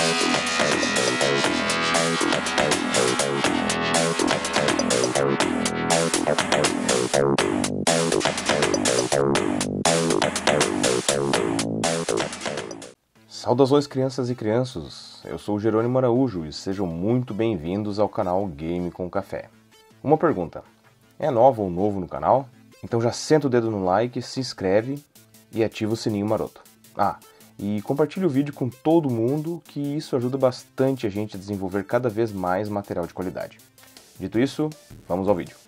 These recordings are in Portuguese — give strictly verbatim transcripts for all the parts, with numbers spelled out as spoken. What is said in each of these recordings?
Saudações crianças e crianças, eu sou o Jerônimo Araújo e sejam muito bem-vindos ao canal Game com Café. Uma pergunta, é nova ou novo no canal? Então já senta o dedo no like, se inscreve e ativa o sininho maroto. Ah, e compartilhe o vídeo com todo mundo, que isso ajuda bastante a gente a desenvolver cada vez mais material de qualidade. Dito isso, vamos ao vídeo.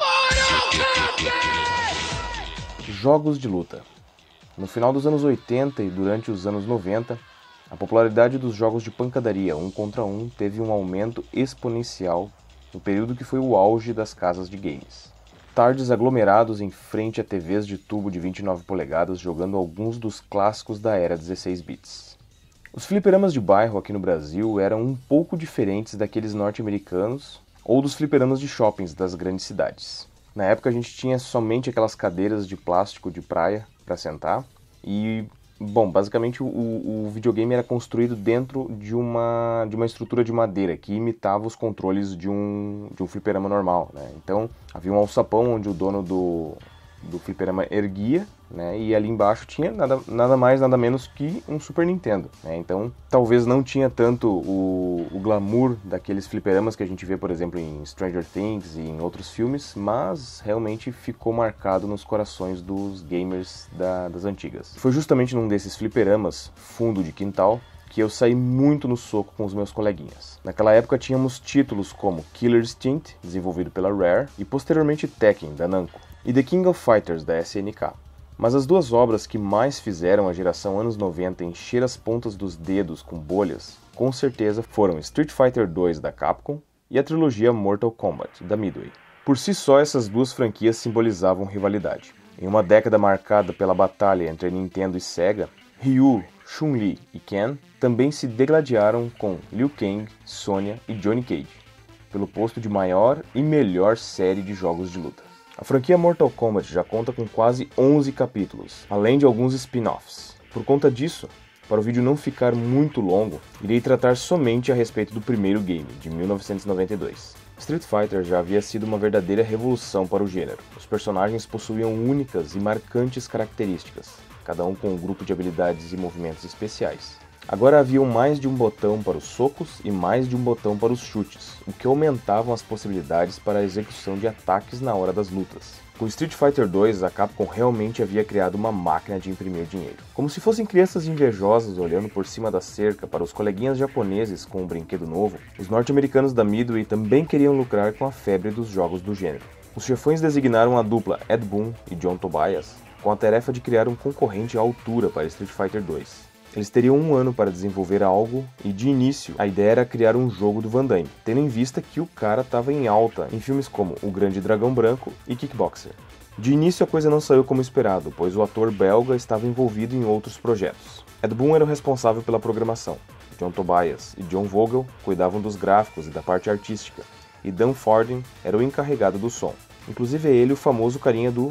Jogos de luta. No final dos anos oitenta e durante os anos noventa, a popularidade dos jogos de pancadaria um contra um teve um aumento exponencial no período que foi o auge das casas de games. Tardes aglomerados em frente a T Vs de tubo de vinte e nove polegadas jogando alguns dos clássicos da era dezesseis bits. Os fliperamas de bairro aqui no Brasil eram um pouco diferentes daqueles norte-americanos ou dos fliperamas de shoppings das grandes cidades. Na época a gente tinha somente aquelas cadeiras de plástico de praia para sentar e, bom, basicamente o, o videogame era construído dentro de uma, de uma estrutura de madeira que imitava os controles de um, de um fliperama normal, né? Então havia um alçapão onde o dono do, do fliperama erguia, né? E ali embaixo tinha nada, nada mais, nada menos que um Super Nintendo, né? Então talvez não tinha tanto o, o glamour daqueles fliperamas que a gente vê, por exemplo, em Stranger Things e em outros filmes, mas realmente ficou marcado nos corações dos gamers da, das antigas. Foi justamente num desses fliperamas, fundo de quintal, que eu saí muito no soco com os meus coleguinhas. Naquela época tínhamos títulos como Killer Instinct, desenvolvido pela Rare, e posteriormente Tekken, da Namco, e The King of Fighters, da S N K. Mas as duas obras que mais fizeram a geração anos noventa encher as pontas dos dedos com bolhas, com certeza foram Street Fighter dois da Capcom e a trilogia Mortal Kombat da Midway. Por si só, essas duas franquias simbolizavam rivalidade. Em uma década marcada pela batalha entre Nintendo e Sega, Ryu, Chun-Li e Ken também se degladiaram com Liu Kang, Sonya e Johnny Cage, pelo posto de maior e melhor série de jogos de luta. A franquia Mortal Kombat já conta com quase onze capítulos, além de alguns spin-offs. Por conta disso, para o vídeo não ficar muito longo, irei tratar somente a respeito do primeiro game, de mil novecentos e noventa e dois. Street Fighter já havia sido uma verdadeira revolução para o gênero. Os personagens possuíam únicas e marcantes características, cada um com um grupo de habilidades e movimentos especiais. Agora haviam mais de um botão para os socos e mais de um botão para os chutes, o que aumentavam as possibilidades para a execução de ataques na hora das lutas. Com Street Fighter dois, a Capcom realmente havia criado uma máquina de imprimir dinheiro. Como se fossem crianças invejosas olhando por cima da cerca para os coleguinhas japoneses com um brinquedo novo, os norte-americanos da Midway também queriam lucrar com a febre dos jogos do gênero. Os chefões designaram a dupla Ed Boon e John Tobias com a tarefa de criar um concorrente à altura para Street Fighter dois. Eles teriam um ano para desenvolver algo e, de início, a ideia era criar um jogo do Van Damme, tendo em vista que o cara estava em alta em filmes como O Grande Dragão Branco e Kickboxer. De início a coisa não saiu como esperado, pois o ator belga estava envolvido em outros projetos. Ed Boon era o responsável pela programação, John Tobias e John Vogel cuidavam dos gráficos e da parte artística, e Dan Forden era o encarregado do som. Inclusive é ele o famoso carinha do...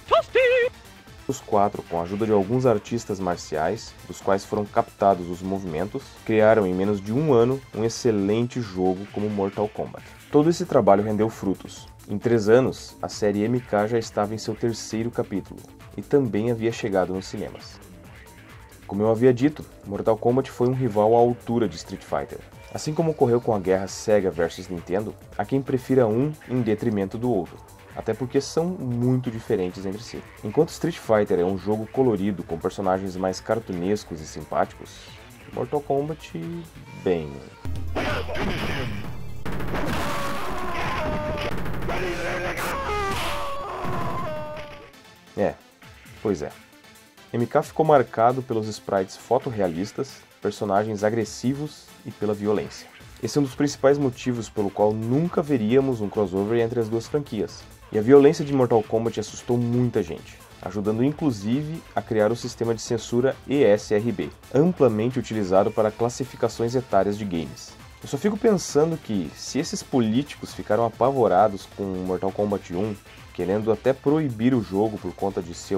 Os quatro, com a ajuda de alguns artistas marciais, dos quais foram captados os movimentos, criaram em menos de um ano um excelente jogo como Mortal Kombat. Todo esse trabalho rendeu frutos. Em três anos, a série M K já estava em seu terceiro capítulo, e também havia chegado nos cinemas. Como eu havia dito, Mortal Kombat foi um rival à altura de Street Fighter. Assim como ocorreu com a guerra Sega versus Nintendo, há quem prefira um em detrimento do outro. Até porque são muito diferentes entre si. Enquanto Street Fighter é um jogo colorido com personagens mais cartunescos e simpáticos, Mortal Kombat, bem... É, pois é. M K ficou marcado pelos sprites fotorrealistas, personagens agressivos e pela violência. Esse é um dos principais motivos pelo qual nunca veríamos um crossover entre as duas franquias. E a violência de Mortal Kombat assustou muita gente, ajudando inclusive a criar o sistema de censura E S R B, amplamente utilizado para classificações etárias de games. Eu só fico pensando que, se esses políticos ficaram apavorados com Mortal Kombat um, querendo até proibir o jogo por conta de seu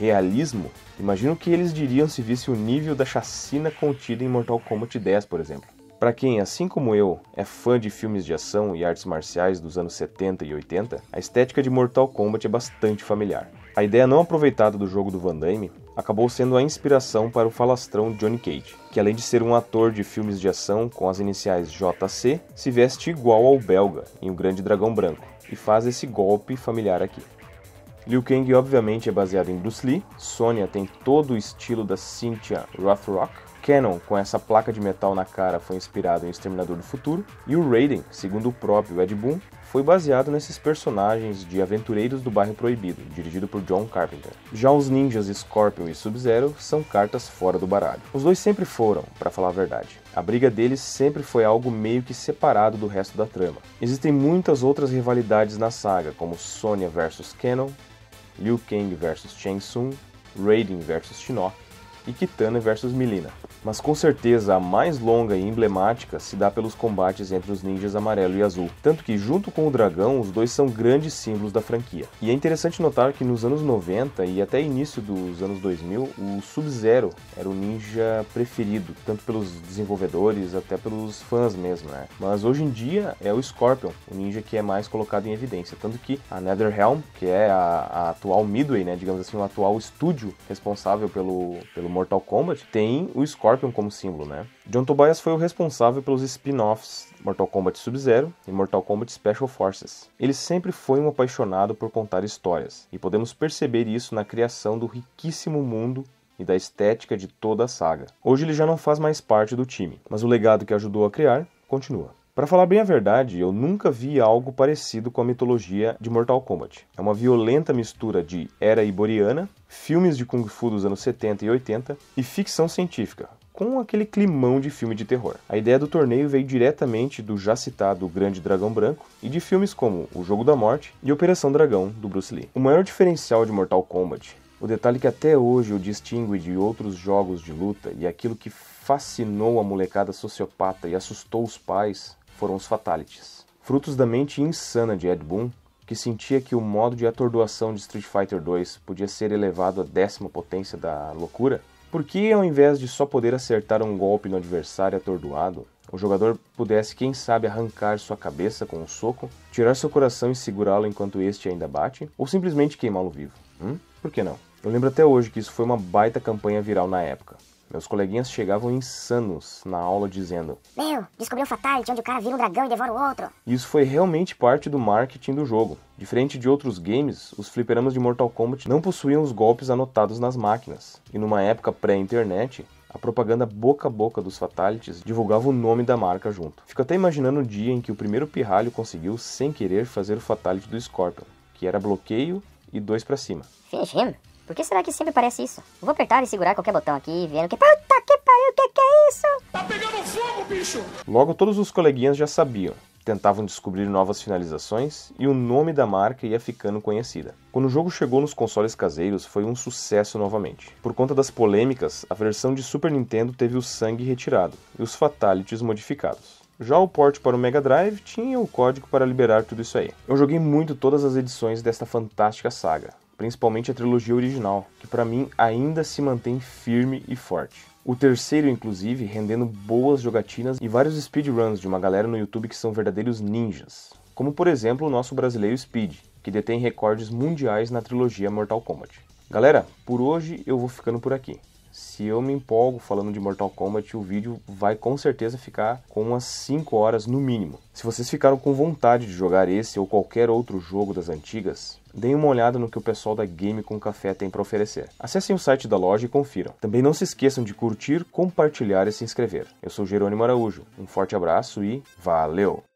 realismo, imagino o que eles diriam se visse o nível da chacina contida em Mortal Kombat dez, por exemplo. Para quem, assim como eu, é fã de filmes de ação e artes marciais dos anos setenta e oitenta, a estética de Mortal Kombat é bastante familiar. A ideia não aproveitada do jogo do Van Damme acabou sendo a inspiração para o falastrão Johnny Cage, que além de ser um ator de filmes de ação com as iniciais J C, se veste igual ao belga em O Grande Dragão Branco, e faz esse golpe familiar aqui. Liu Kang obviamente é baseado em Bruce Lee, Sonya tem todo o estilo da Cynthia Rothrock, Canon, com essa placa de metal na cara, foi inspirado em Exterminador do Futuro, e o Raiden, segundo o próprio Ed Boon, foi baseado nesses personagens de Aventureiros do Bairro Proibido, dirigido por John Carpenter. Já os ninjas Scorpion e Sub-Zero são cartas fora do baralho. Os dois sempre foram, para falar a verdade. A briga deles sempre foi algo meio que separado do resto da trama. Existem muitas outras rivalidades na saga, como Sonya versus Canon, Liu Kang versus Shang Tsung, Raiden versus Shinnok, e Kitana versus Mileena. Mas com certeza a mais longa e emblemática se dá pelos combates entre os ninjas amarelo e azul, tanto que junto com o dragão os dois são grandes símbolos da franquia. E é interessante notar que nos anos noventa e até início dos anos dois mil, o Sub-Zero era o ninja preferido, tanto pelos desenvolvedores até pelos fãs mesmo, né? Mas hoje em dia é o Scorpion, o ninja que é mais colocado em evidência, tanto que a NetherRealm, que é a, a atual Midway, né, digamos assim, o atual estúdio responsável pelo, pelo Mortal Kombat, tem o Scorpion como símbolo, né? John Tobias foi o responsável pelos spin-offs Mortal Kombat Sub-Zero e Mortal Kombat Special Forces. Ele sempre foi um apaixonado por contar histórias, e podemos perceber isso na criação do riquíssimo mundo e da estética de toda a saga. Hoje ele já não faz mais parte do time, mas o legado que ajudou a criar continua. Para falar bem a verdade, eu nunca vi algo parecido com a mitologia de Mortal Kombat. É uma violenta mistura de era iboriana, filmes de Kung Fu dos anos setenta e oitenta e ficção científica, com aquele climão de filme de terror. A ideia do torneio veio diretamente do já citado Grande Dragão Branco e de filmes como O Jogo da Morte e Operação Dragão, do Bruce Lee. O maior diferencial de Mortal Kombat, o detalhe que até hoje o distingue de outros jogos de luta e aquilo que fascinou a molecada sociopata e assustou os pais, foram os Fatalities. Frutos da mente insana de Ed Boon, que sentia que o modo de atordoação de Street Fighter dois podia ser elevado à décima potência da loucura, porque ao invés de só poder acertar um golpe no adversário atordoado, o jogador pudesse, quem sabe, arrancar sua cabeça com um soco, tirar seu coração e segurá-lo enquanto este ainda bate, ou simplesmente queimá-lo vivo. Hum? Por que não? Eu lembro até hoje que isso foi uma baita campanha viral na época. Meus coleguinhas chegavam insanos na aula dizendo: Meu, descobri um Fatality onde o cara vira um dragão e devora o outro. Isso foi realmente parte do marketing do jogo. Diferente de outros games, os fliperamas de Mortal Kombat não possuíam os golpes anotados nas máquinas. E numa época pré-internet, a propaganda boca a boca dos Fatalities divulgava o nome da marca junto. Fico até imaginando o dia em que o primeiro pirralho conseguiu, sem querer, fazer o Fatality do Scorpion, que era bloqueio e dois pra cima. Finish him? Por que será que sempre parece isso? Vou apertar e segurar qualquer botão aqui, vendo que... Puta que pariu, que que é isso? Tá pegando fogo, bicho! Logo todos os coleguinhas já sabiam. Tentavam descobrir novas finalizações e o nome da marca ia ficando conhecida. Quando o jogo chegou nos consoles caseiros, foi um sucesso novamente. Por conta das polêmicas, a versão de Super Nintendo teve o sangue retirado e os Fatalities modificados. Já o port para o Mega Drive tinha o código para liberar tudo isso aí. Eu joguei muito todas as edições desta fantástica saga, principalmente a trilogia original, que para mim ainda se mantém firme e forte. O terceiro, inclusive, rendendo boas jogatinas e vários speedruns de uma galera no YouTube que são verdadeiros ninjas. Como, por exemplo, o nosso brasileiro Speed, que detém recordes mundiais na trilogia Mortal Kombat. Galera, por hoje eu vou ficando por aqui. Se eu me empolgo falando de Mortal Kombat, o vídeo vai com certeza ficar com umas cinco horas no mínimo. Se vocês ficaram com vontade de jogar esse ou qualquer outro jogo das antigas, deem uma olhada no que o pessoal da Game com Café tem para oferecer. Acessem o site da loja e confiram. Também não se esqueçam de curtir, compartilhar e se inscrever. Eu sou Jerônimo Araújo. Um forte abraço e valeu!